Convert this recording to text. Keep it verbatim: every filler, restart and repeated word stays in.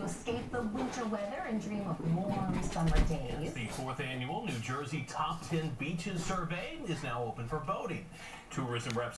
you escape the winter weather and dream of warm summer days. The fourth annual New Jersey Top ten Beaches Survey is now open for voting. Tourism reps